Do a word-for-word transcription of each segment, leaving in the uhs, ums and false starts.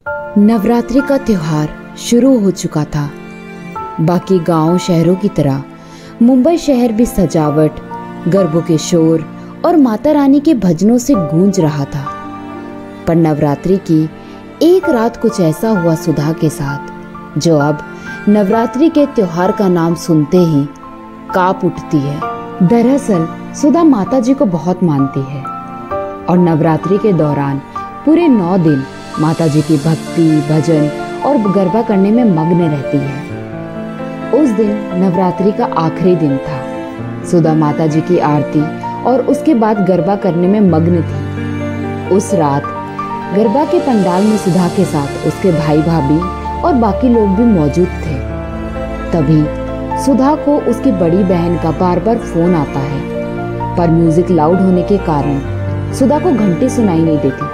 नवरात्रि का त्योहार शुरू हो चुका था। बाकी गांव शहरों की तरह मुंबई शहर भी सजावट, गरबों के शोर और माता रानी के भजनों से गूंज रहा था। पर नवरात्रि की एक रात कुछ ऐसा हुआ सुधा के साथ जो अब नवरात्रि के त्योहार का नाम सुनते ही कांप उठती है। दरअसल सुधा माता जी को बहुत मानती है और नवरात्रि के दौरान पूरे नौ दिन माता जी की भक्ति, भजन और गरबा करने में मग्न रहती है। उस दिन नवरात्रि का आखिरी दिन था। सुधा माता जी की आरती और उसके बाद गरबा करने में मग्न थी। उस रात गरबा के पंडाल में सुधा के साथ उसके भाई भाभी और बाकी लोग भी मौजूद थे। तभी सुधा को उसकी बड़ी बहन का बार बार फोन आता है, पर म्यूजिक लाउड होने के कारण सुधा को घंटी सुनाई नहीं देती।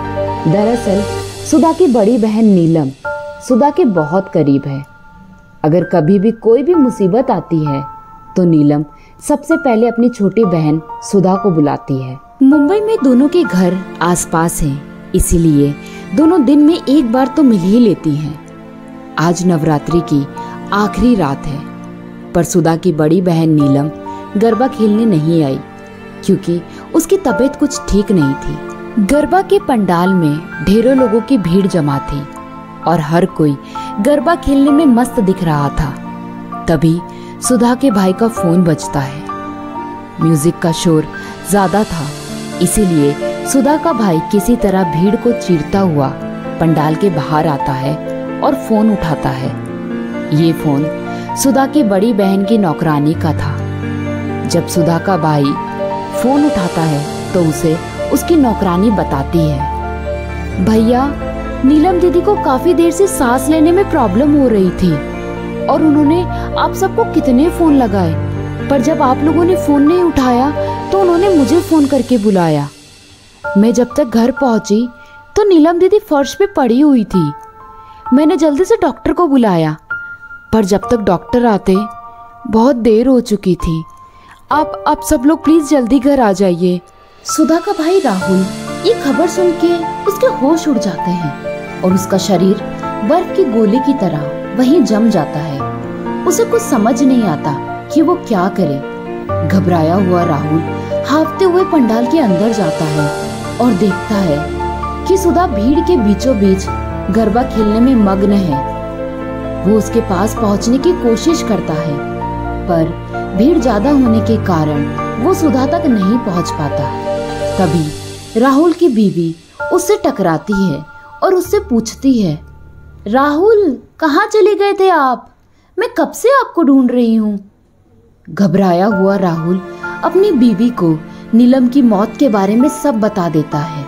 दरअसल सुधा की बड़ी बहन नीलम सुधा के बहुत करीब है। अगर कभी भी कोई भी मुसीबत आती है तो नीलम सबसे पहले अपनी छोटी बहन सुधा को बुलाती है। मुंबई में दोनों के घर आसपास हैं, इसीलिए दोनों दिन में एक बार तो मिल ही लेती हैं। आज नवरात्रि की आखिरी रात है, पर सुधा की बड़ी बहन नीलम गरबा खेलने नहीं आई क्योंकि उसकी तबीयत कुछ ठीक नहीं थी। गरबा के पंडाल में ढेरों लोगों की भीड़ जमा थी और हर कोई गरबा खेलने में मस्त दिख रहा था। तभी सुधा के भाई का फोन बजता है। म्यूजिक का शोर ज्यादा था, इसीलिए सुधा का भाई किसी तरह भीड़ को चीरता हुआ पंडाल के बाहर आता है और फोन उठाता है। ये फोन सुधा की बड़ी बहन की नौकरानी का था। जब सुधा का भाई फोन उठाता है तो उसे उसकी नौकरानी बताती है, भैया नीलम दीदी को काफी देर से सांस लेने में प्रॉब्लम हो रही थी और उन्होंने आप सबको कितने फोन लगाए, पर जब आप लोगों ने फोन नहीं उठाया तो उन्होंने मुझे फोन करके बुलाया। मैं जब तक घर पहुंची तो नीलम दीदी फर्श पे पड़ी हुई थी। मैंने जल्दी से डॉक्टर को बुलाया, पर जब तक डॉक्टर आते बहुत देर हो चुकी थी। आप आप सब लोग प्लीज जल्दी घर आ जाइए। सुधा का भाई राहुल ये खबर सुन के उसके होश उड़ जाते हैं और उसका शरीर बर्फ की गोली की तरह वहीं जम जाता है। उसे कुछ समझ नहीं आता कि वो क्या करे। घबराया हुआ राहुल हांफते हुए पंडाल के अंदर जाता है और देखता है कि सुधा भीड़ के बीचों बीच गरबा खेलने में मग्न है। वो उसके पास पहुंचने की कोशिश करता है, पर भीड़ ज्यादा होने के कारण वो सुधा तक नहीं पहुंच पाता। तभी राहुल की बीवी उससे टकराती है और उससे पूछती है, राहुल कहाँ चले गए थे आप? मैं कब से आपको ढूंढ रही हूँ। घबराया हुआ राहुल अपनी बीवी को नीलम की मौत के बारे में सब बता देता है।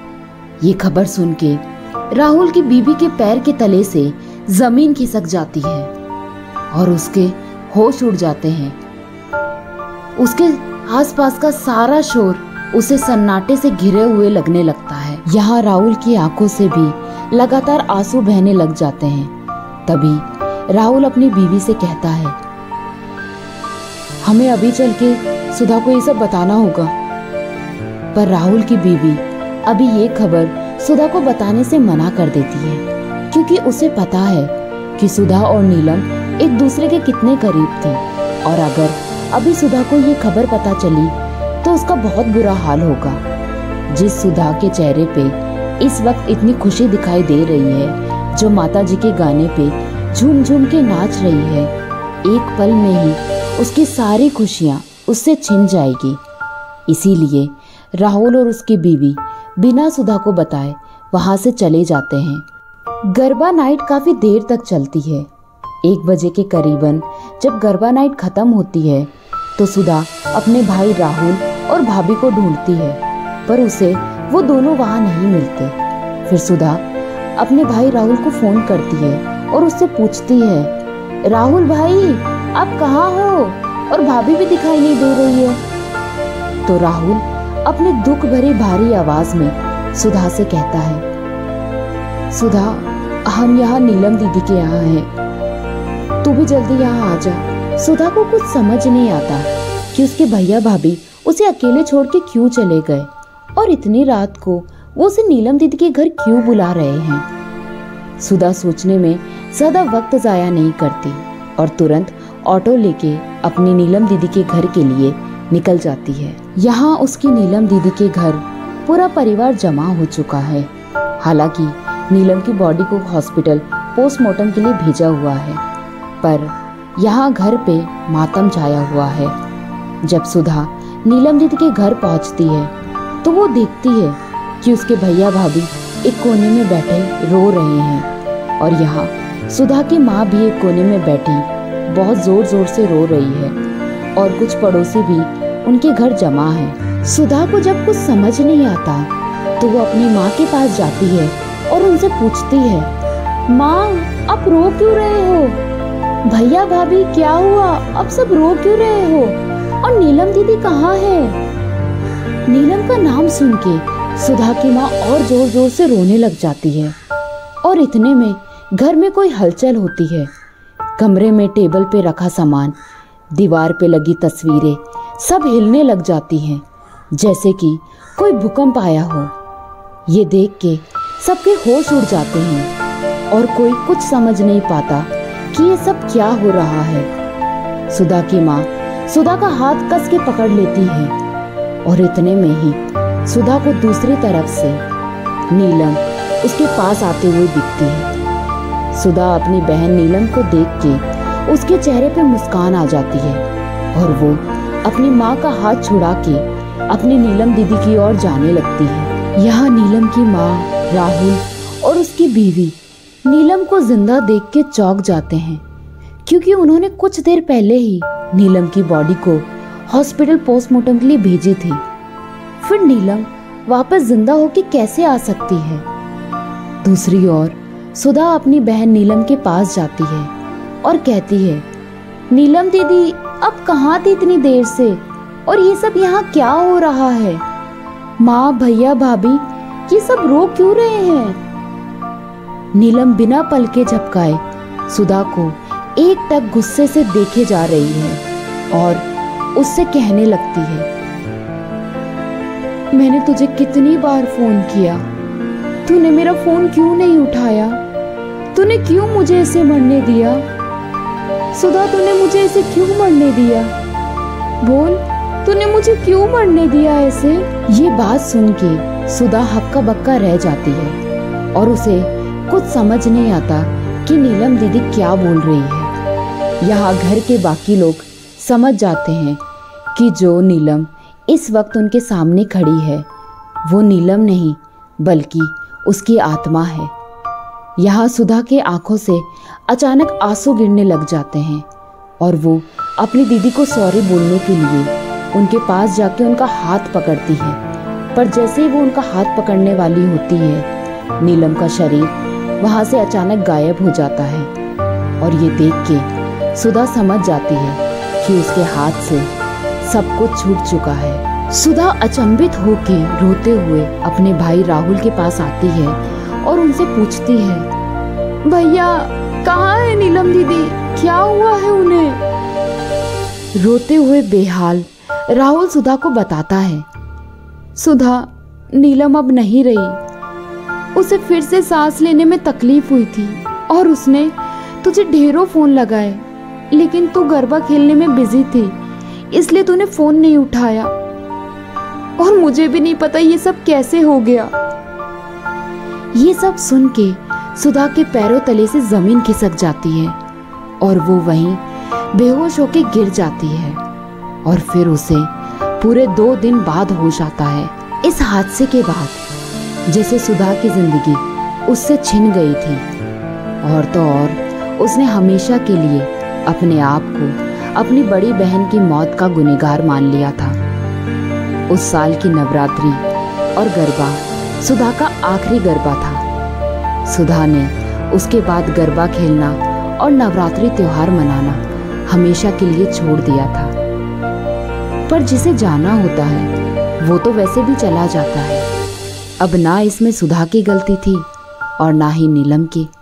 ये खबर सुन के राहुल की बीवी के पैर के तले से जमीन खिसक जाती है और उसके होश उड़ जाते हैं। उसके आसपास का सारा शोर उसे सन्नाटे से घिरे हुए लगने लगता है। यहाँ राहुल की आंखों से भी लगातार आंसू बहने लग जाते हैं। तभी राहुल अपनी बीवी से कहता है, हमें अभी चल के सुधा को ये सब बताना होगा। पर राहुल की बीवी अभी ये खबर सुधा को बताने से मना कर देती है क्योंकि उसे पता है कि सुधा और नीलम एक दूसरे के कितने करीब थे और अगर अभी सुधा को ये खबर पता चली तो उसका बहुत बुरा हाल होगा। जिस सुधा के चेहरे पे इस वक्त इतनी खुशी दिखाई दे रही है, जो माता जी के गाने पे झूम झूम के नाच रही है, एक पल में ही उसकी सारी खुशियाँ उससे छिन जाएगी। इसीलिए राहुल और उसकी बीवी बिना सुधा को बताए वहाँ से चले जाते हैं। गरबा नाइट काफी देर तक चलती है। एक बजे के करीबन जब गरबा नाइट खत्म होती है तो सुधा अपने भाई राहुल और भाभी को ढूंढती है, पर उसे वो दोनों वहाँ नहीं मिलते। फिर सुधा अपने भाई राहुल को फोन करती है और उससे पूछती है, राहुल भाई आप कहाँ हो? और भाभी भी दिखाई नहीं दे रही है। तो राहुल अपने दुख भरी भारी आवाज में सुधा से कहता है, सुधा हम यहाँ नीलम दीदी के यहाँ हैं, तू भी जल्दी यहाँ आ जा। सुधा को कुछ समझ नहीं आता कि उसके भैया भाभी उसे अकेले छोड़ के क्यों चले गए और इतनी रात को वो उसे नीलम दीदी के घर क्यों बुला रहे हैं। सुधा सोचने में ज्यादा वक्त जाया नहीं करती और तुरंत ऑटो लेके अपनी नीलम दीदी के घर के लिए निकल जाती है। यहाँ उसकी नीलम दीदी के घर पूरा परिवार जमा हो चुका है। हालांकि नीलम की बॉडी को हॉस्पिटल पोस्टमार्टम के लिए भेजा हुआ है, पर यहाँ घर पे मातम छाया हुआ है। जब सुधा नीलम दीदी के घर पहुँचती है तो वो देखती है कि उसके भैया भाभी एक कोने में बैठे रो रहे हैं और यहाँ सुधा की माँ भी एक कोने में बैठी बहुत जोर जोर से रो रही है और कुछ पड़ोसी भी उनके घर जमा है। सुधा को जब कुछ समझ नहीं आता तो वो अपनी माँ के पास जाती है और उनसे पूछती है, माँ आप रो क्यों रहे हो? भैया भाभी क्या हुआ, अब सब रो क्यों रहे हो? और नीलम दीदी कहाँ है? नीलम का नाम सुन के सुधा की माँ और जोर जोर से रोने लग जाती है और इतने में घर में कोई हलचल होती है। कमरे में टेबल पे रखा सामान, दीवार पे लगी तस्वीरें सब हिलने लग जाती हैं, जैसे कि कोई भूकंप आया हो। ये देख के सबके होश उड़ जाते हैं और कोई कुछ समझ नहीं पाता कि ये सब क्या हो रहा है। सुधा की माँ सुधा का हाथ कस के पकड़ लेती है और इतने में ही सुधा को दूसरी तरफ से नीलम उसके पास आते हुए दिखती है। सुधा अपनी बहन नीलम को देख के उसके चेहरे पे मुस्कान आ जाती है और वो अपनी माँ का हाथ छुड़ा के अपनी नीलम दीदी की ओर जाने लगती है। यहाँ नीलम की माँ, राहुल और उसकी बीवी नीलम को जिंदा देख के चौंक जाते हैं, क्योंकि उन्होंने कुछ देर पहले ही नीलम की बॉडी को हॉस्पिटल पोस्टमार्टम के लिए भेजी थी। फिर नीलम वापस जिंदा होके कैसे आ सकती है? दूसरी ओर सुधा अपनी बहन नीलम के पास जाती है और कहती है, नीलम दीदी अब कहाँ थी इतनी देर से और ये सब यहाँ क्या हो रहा है? माँ भैया भाभी ये सब रो क्यों रहे हैं? नीलम बिना पलके झपकाए सुधा को एक टक गुस्से से देखे जा रही है और उससे कहने लगती है, मैंने तुझे कितनी बार फोन किया, तूने मेरा फोन क्यों नहीं उठाया? तूने क्यों मुझे ऐसे मरने दिया? सुधा तूने मुझे ऐसे क्यों मरने दिया? बोल, तूने मुझे क्यों मरने दिया ऐसे? ये बात सुन के सुधा हक्का बक्का रह जाती है और उसे कुछ समझ नहीं आता कि नीलम दीदी क्या बोल रही है। यहाँ घर के बाकी लोग समझ जाते हैं कि जो नीलम इस वक्त उनके सामने खड़ी है वो नीलम नहीं बल्कि उसकी आत्मा है। यहाँ सुधा के आंखों से अचानक आंसू गिरने लग जाते हैं और वो अपनी दीदी को सॉरी बोलने के लिए उनके पास जाके उनका हाथ पकड़ती है, पर जैसे ही वो उनका हाथ पकड़ने वाली होती है नीलम का शरीर वहाँ से अचानक गायब हो जाता है और ये देख के सुधा समझ जाती है कि उसके हाथ से सब कुछ छूट चुका है। सुधा अचंभित होके रोते हुए अपने भाई राहुल के पास आती है और उनसे पूछती है, भैया कहाँ है नीलम दीदी, क्या हुआ है उन्हें? रोते हुए बेहाल राहुल सुधा को बताता है, सुधा नीलम अब नहीं रही, उसे फिर से सांस लेने में तकलीफ हुई थी और उसने तुझे ढेरों फोन लगाए, लेकिन तू गरबा खेलने में बिजी थी इसलिए तूने फोन नहीं उठाया और मुझे भी नहीं पता ये सब कैसे हो गया। ये सब सुन के सुधा के पैरों तले से जमीन खिसक जाती है और वो वहीं बेहोश होके गिर जाती है और फिर उसे पूरे दो दिन बाद होश आता है। इस हादसे के बाद जैसे सुधा की जिंदगी उससे छिन गई थी और तो और उसने हमेशा के लिए अपने आप को अपनी बड़ी बहन की मौत का गुनहगार मान लिया था। उस साल की नवरात्रि और गरबा सुधा का आखिरी गरबा था। सुधा ने उसके बाद गरबा खेलना और नवरात्रि त्योहार मनाना हमेशा के लिए छोड़ दिया था। पर जिसे जाना होता है वो तो वैसे भी चला जाता है। अब ना इसमें सुधा की गलती थी और ना ही नीलम की।